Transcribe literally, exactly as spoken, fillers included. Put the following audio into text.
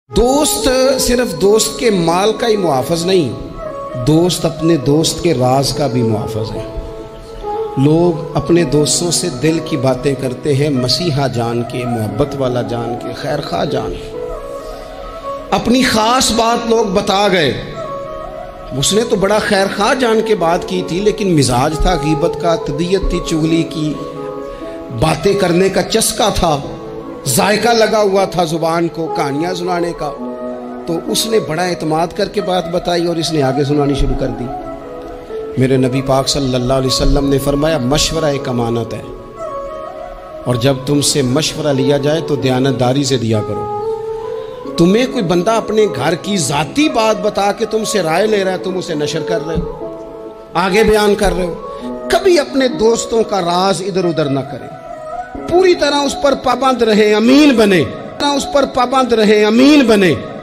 دوست صرف دوست کے مال کا ہی محافظ نہیں، دوست اپنے دوست کے راز کا بھی محافظ ہے۔ لوگ اپنے دوستوں سے دل کی باتیں کرتے ہیں، مسیحا جان کے، محبت والا جان کے، خیر خواہ جان کے۔ اپنی خاص بات لوگ بتا گئے، اس نے تو بڑا خیر خواہ جان کے بات کی تھی، لیکن مزاج تھا غیبت کا، تدیت تھی چغلی کی، باتیں کرنے کا چسکا تھا، ذائقہ لگا ہوا تھا زبان کو کہانیاں سنانے کا، تو اس نے بڑا اعتماد کر کے بات بتائی اور اس نے آگے سنانی شروع کر دی۔ میرے نبی پاک صلی اللہ علیہ وسلم نے فرمایا مشورہ ایک امانت ہے، اور جب تم سے مشورہ لیا جائے تو دیانتداری سے دیا کرو۔ تمہیں کوئی بندہ اپنے گھر کی ذاتی بات بتا کے تم سے رائے لے رہا ہے، تم اسے نشر کر رہے ہو، آگے بیان کر رہے ہو۔ کبھی اپنے دوستوں کا راز ادھر ادھر نہ کریں، پوری طرح اس پر پابند رہیں، امین بنے، اس پر پابند رہیں، امین بنے۔